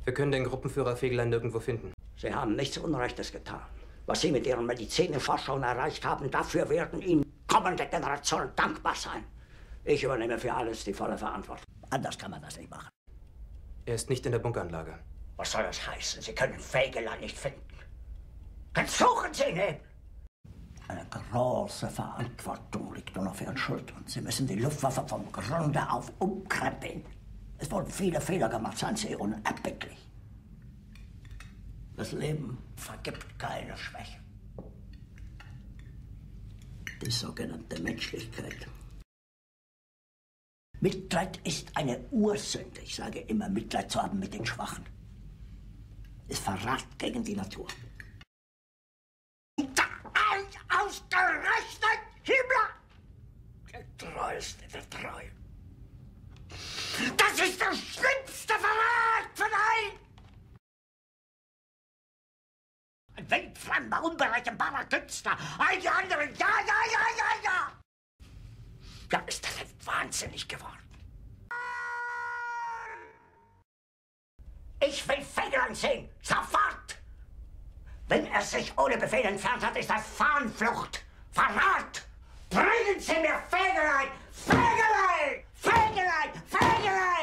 Wir können den Gruppenführer Fegelein nirgendwo finden. Sie haben nichts Unrechtes getan. Was Sie mit Ihren Medizinforschungen erreicht haben, dafür werden Ihnen kommende Generationen dankbar sein. Ich übernehme für alles die volle Verantwortung. Anders kann man das nicht machen. Er ist nicht in der Bunkeranlage. Was soll das heißen? Sie können Fegelein nicht finden. Dann suchen Sie ihn eben. Eine große Verantwortung liegt nun auf Ihren Schultern. Sie müssen die Luftwaffe vom Grunde auf umkrempeln. Es wurden viele Fehler gemacht, seien Sie unerbittlich. Das Leben vergibt keine Schwäche. Die sogenannte Menschlichkeit. Mitleid ist eine Ursünde. Ich sage immer, Mitleid zu haben mit den Schwachen. Ist Verrat gegen die Natur. Ausgerechnet Himmler! Der Treueste der Treuen. Das ist der schlimmste Verrat von allen! Ein wildfremder, unberechenbarer Künstler. All die anderen, ja! Ja, ist das denn wahnsinnig geworden? Ich will Fegelein sehen, sofort! Wenn er sich ohne Befehl entfernt hat, ist das Fahnenflucht, Verrat! Bringen Sie mir Fegelein! Fegelein! Fegelein! Fegelein!